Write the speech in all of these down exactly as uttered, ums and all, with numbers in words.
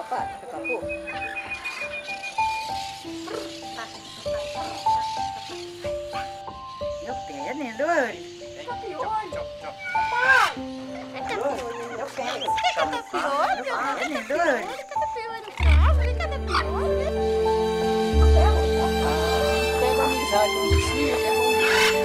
papai, acabou. Meu pé, né, Dori? Tá piolho. Meu pé. Cadê piolho? Né, Dori? Cadê piolho? Cadê piolho? Pega amizade com o bichinho, que é bom.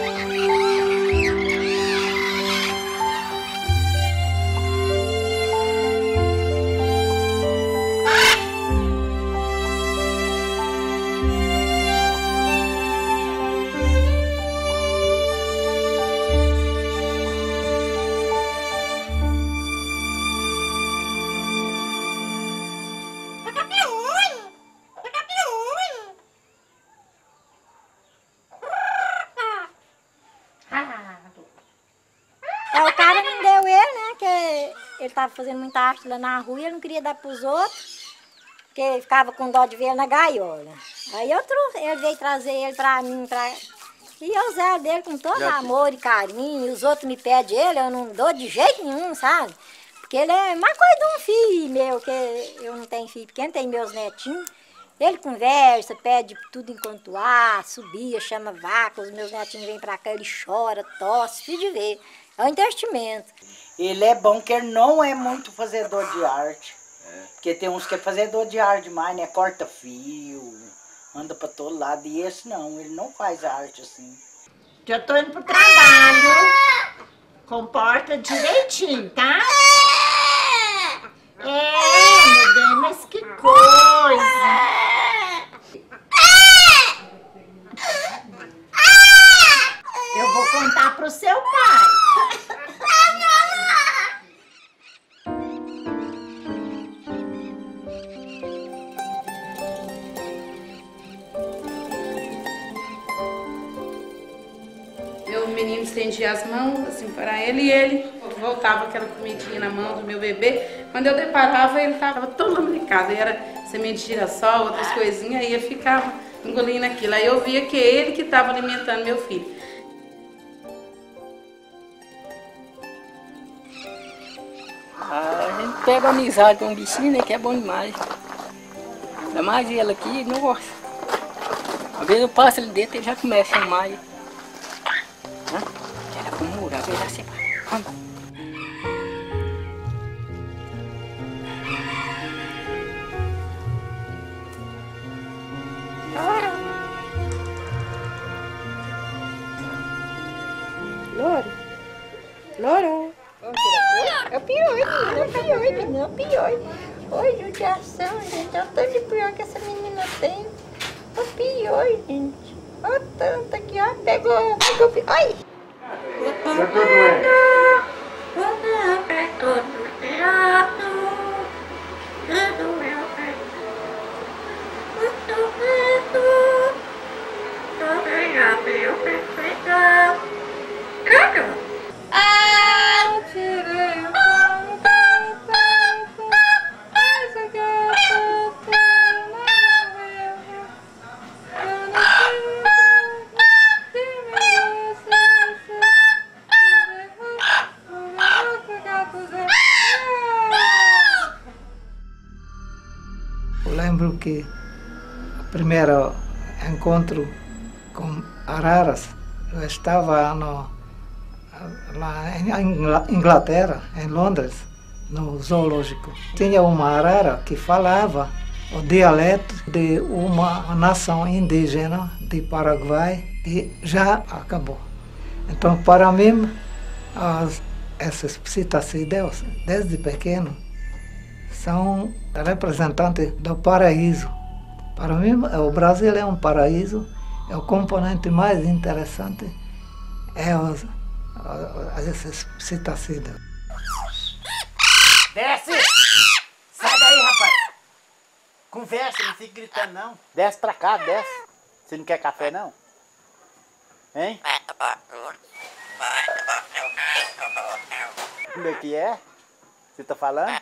É, o cara não deu ele, né? Que ele tava fazendo muita arte lá na rua e ele não queria dar pros outros, porque ele ficava com dó de ver ele na gaiola. Aí outro, ele veio trazer ele pra mim, pra... e eu zero dele com todo Já... amor e carinho, e os outros me pedem ele, eu não dou de jeito nenhum, sabe? Porque ele é mais coisa de um filho meu, que eu não tenho filho pequeno, tenho meus netinhos. Ele conversa, pede tudo enquanto há, subia, chama vaca, os meus netinhos vêm pra cá, ele chora, tosse, filho de ver. É um investimento. Ele é bom que ele não é muito fazedor de arte. É. Porque tem uns que é fazedor de arte demais, né? Corta fio, anda pra todo lado. E esse não, ele não faz arte assim. Já tô indo pro trabalho. Comporta direitinho, tá? É, meu bem, mas que coisa. Eu vou contar pro seu pai. Eu, o menino estendia as mãos assim para ele e ele voltava aquela comidinha na mão do meu bebê. Quando eu deparava, ele estava todo lamericado. Era semente de girassol, outras coisinhas, e eu ficava engolindo aquilo. Aí eu via que é ele que estava alimentando meu filho. A gente pega amizade com o bichinho, né, que é bom demais. Ainda mais ele aqui, não gosta. Às vezes eu passo ali dentro e ele já começa a chamar. Era com muro, às vezes assim. Vamos. Louro? Louro? É o pior, menina, é o pior, menina, é o pior. Oi, judiação, gente, olha o tanto de pior que essa menina tem. É o pior, gente. Olha o tanto aqui, ó, pegou, pegou, ai! Eu lembro que o primeiro encontro com araras, eu estava no, lá em Inglaterra, em Londres, no zoológico. Tinha uma arara que falava o dialeto de uma nação indígena de Paraguai e já acabou. Então, para mim, as, essas citacídeos, desde pequeno, são representantes do paraíso. Para mim, o Brasil é um paraíso, é o componente mais interessante, é os, esses citacídeos. Desce! Sai daí, rapaz! Conversa, não fica gritando não. Desce pra cá, desce. Você não quer café não? Hein? Como é que é? Você tá falando?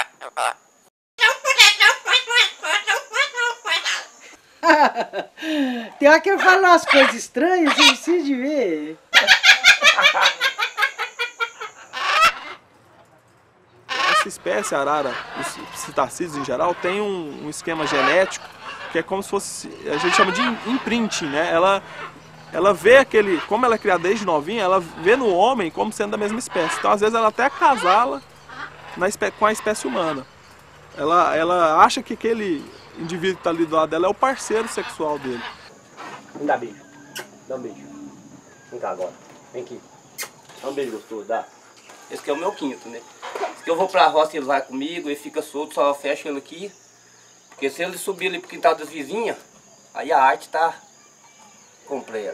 Tem hora que eu falo umas coisas estranhas, você precisa de ver. Esse espécie, a arara, os citacídeos em geral, tem um, um esquema genético que é como se fosse, a gente chama de imprinting, né? Ela, ela vê aquele, como ela é criada desde novinha, ela vê no homem como sendo da mesma espécie. Então, às vezes, ela até acasala na espé com a espécie humana. Ela, ela acha que aquele indivíduo que está ali do lado dela é o parceiro sexual dele. Me dá beijo. Dá um beijo. Vem cá agora. Vem aqui. Dá um beijo gostoso, dá. Esse aqui é o meu quinto, né? Esse aqui eu vou pra roça, ele vai comigo, ele fica solto, só fecha ele aqui. Porque se ele subir ali pro quintal das vizinhas, aí a arte tá completa.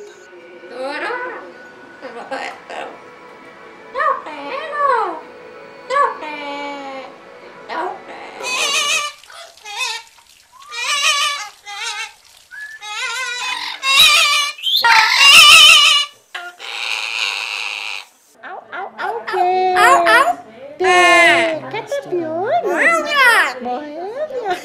Quer tapiolho? Morrendo?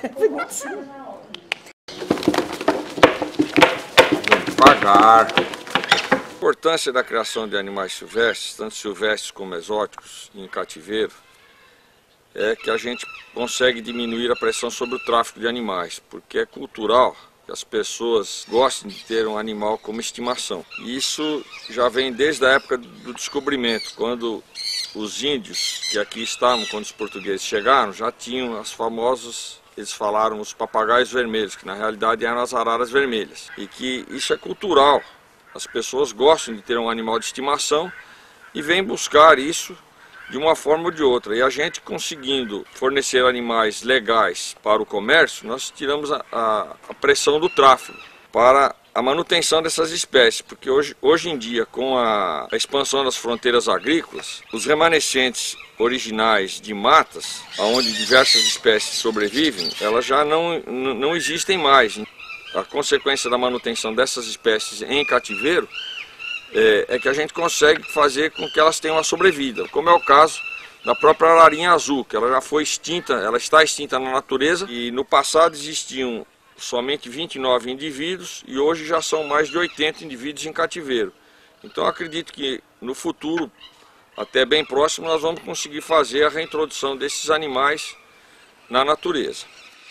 Devagar. A importância da criação de animais silvestres, tanto silvestres como exóticos, em cativeiro, é que a gente consegue diminuir a pressão sobre o tráfico de animais, porque é cultural que as pessoas gostem de ter um animal como estimação. E isso já vem desde a época do descobrimento, quando os índios que aqui estavam, quando os portugueses chegaram, já tinham as famosas, eles falaram, os papagaios vermelhos, que na realidade eram as araras vermelhas. E que isso é cultural, as pessoas gostam de ter um animal de estimação e vêm buscar isso de uma forma ou de outra. E a gente conseguindo fornecer animais legais para o comércio, nós tiramos a, a, a pressão do tráfego para a manutenção dessas espécies, porque hoje, hoje em dia, com a, a expansão das fronteiras agrícolas, os remanescentes originais de matas, onde diversas espécies sobrevivem, elas já não, não existem mais. A consequência da manutenção dessas espécies em cativeiro é, é que a gente consegue fazer com que elas tenham uma sobrevida, como é o caso da própria ararinha azul, que ela já foi extinta, ela está extinta na natureza, e no passado existiam somente vinte e nove indivíduos e hoje já são mais de oitenta indivíduos em cativeiro. Então acredito que no futuro, até bem próximo, nós vamos conseguir fazer a reintrodução desses animais na natureza.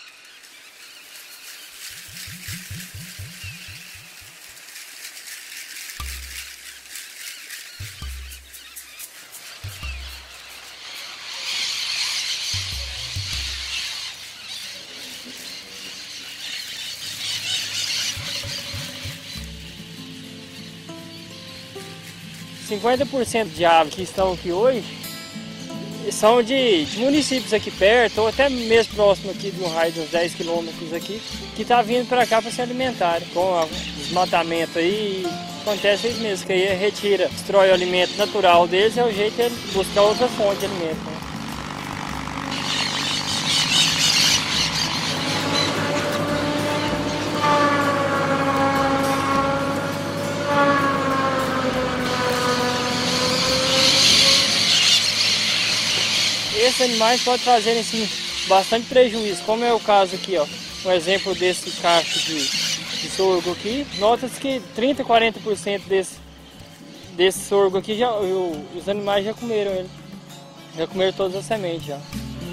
cinquenta por cento de aves que estão aqui hoje são de, de municípios aqui perto, ou até mesmo próximo aqui de um raio de uns dez quilômetros aqui, que está vindo para cá para se alimentarem. Com o desmatamento aí, acontece isso mesmo, que aí retira, destrói o alimento natural deles, é o jeito de buscar outra fonte de alimento, né? Esses animais podem trazer assim, bastante prejuízo, como é o caso aqui, ó, um exemplo desse cacho de, de sorgo aqui. Nota-se que trinta, quarenta por cento desse, desse sorgo aqui, já, eu, os animais já comeram ele, já comeram todas as sementes já.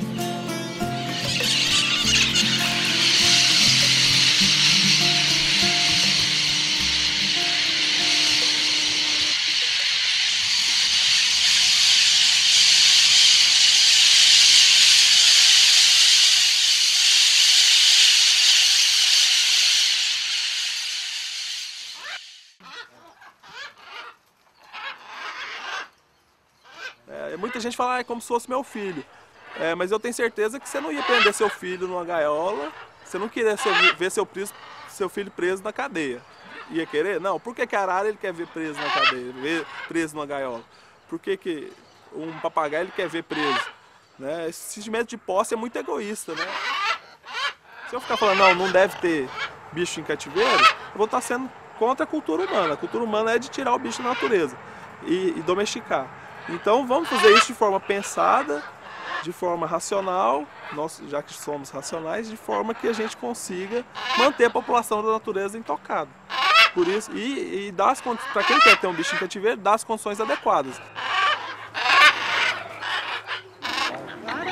É, muita gente fala, ah, é como se fosse meu filho. É, mas eu tenho certeza que você não ia prender seu filho numa gaiola, você não queria seu, ver seu, preso, seu filho preso na cadeia. Ia querer? Não. Por que que a arara ele quer ver preso na cadeia, ver preso numa gaiola? Por que que um papagaio ele quer ver preso? Né? Esse sentimento de posse é muito egoísta, né? Se eu ficar falando, não, não deve ter bicho em cativeiro, eu vou estar sendo contra a cultura humana. A cultura humana é de tirar o bicho da natureza e, e domesticar. Então vamos fazer isso de forma pensada, de forma racional, nós, já que somos racionais, de forma que a gente consiga manter a população da natureza intocada. Por isso, e, e dar as condições, para quem quer ter um bicho em cativeiro, dar as condições adequadas.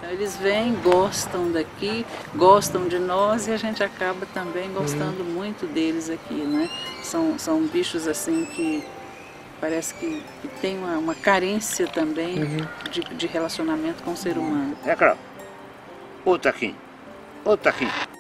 Eles vêm, gostam daqui, gostam de nós e a gente acaba também gostando uhum. muito deles aqui, né? São, são bichos assim que parece que, que tem uma, uma carência também uhum. de, de relacionamento com o ser humano. É, Carol. Ô, Taquinho. Ô, Taquinho.